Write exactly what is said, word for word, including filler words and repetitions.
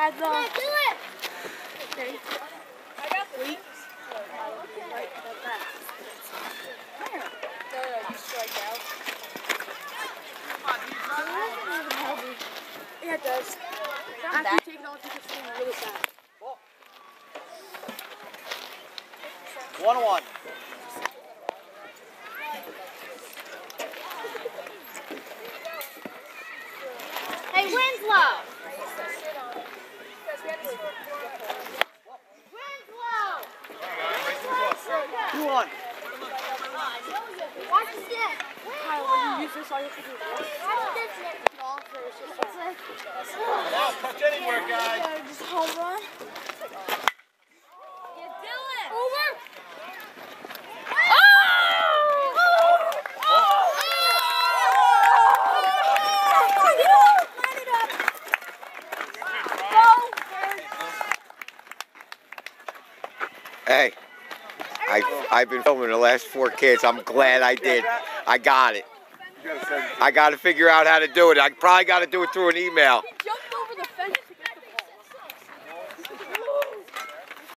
by the... Yeah, do it! Okay. I got the Wait. Right about that. No, no, you strike out. Yeah, it does. After you take it off, you can swing really fast. One one. Hey, Winslow! Winslow! Two one. Watch this. Kyle, when you use this, all you have to do is Watch this. take it off, or it's just like... Now touch anywhere, guys. Yeah, just home run. Yeah, Dylan! Over! Hey, I, I've been filming the last four kids. I'm glad I did. I got it. I got to figure out how to do it. I probably got to do it through an email.